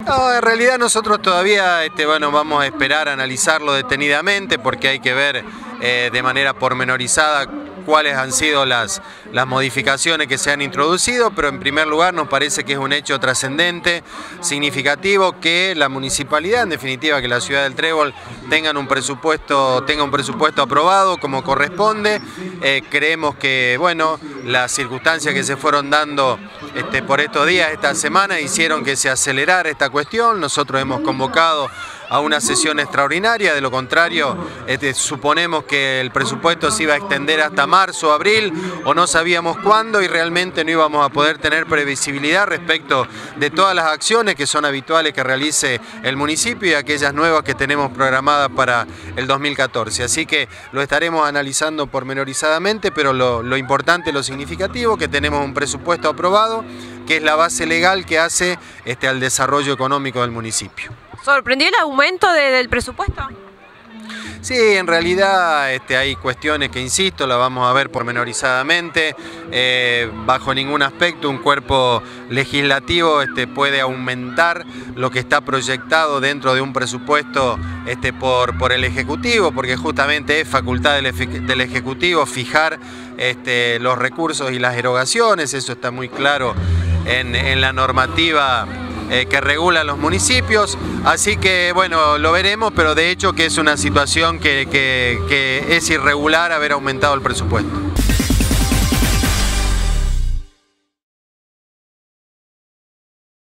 No, en realidad nosotros todavía bueno, vamos a esperar a analizarlo detenidamente porque hay que ver de manera pormenorizada cuáles han sido las modificaciones que se han introducido, pero en primer lugar nos parece que es un hecho trascendente, significativo, que la municipalidad, en definitiva que la ciudad del Trébol tenga un presupuesto aprobado como corresponde. Creemos que bueno, las circunstancias que se fueron dando por estos días, esta semana, hicieron que se acelerara esta cuestión. Nosotros hemos convocado a una sesión extraordinaria, de lo contrario suponemos que el presupuesto se iba a extender hasta marzo o abril o no sabíamos cuándo, y realmente no íbamos a poder tener previsibilidad respecto de todas las acciones que son habituales que realice el municipio y aquellas nuevas que tenemos programadas para el 2014. Así que lo estaremos analizando pormenorizadamente, pero lo importante, lo significativo, que tenemos un presupuesto aprobado, que es la base legal que hace al desarrollo económico del municipio. ¿Sorprendió el aumento del presupuesto? Sí, en realidad hay cuestiones que, insisto, las vamos a ver pormenorizadamente. Bajo ningún aspecto un cuerpo legislativo puede aumentar lo que está proyectado dentro de un presupuesto por el Ejecutivo, porque justamente es facultad del Ejecutivo fijar los recursos y las erogaciones. Eso está muy claro en la normativa que regula los municipios, así que bueno, lo veremos, pero de hecho que es una situación que es irregular haber aumentado el presupuesto.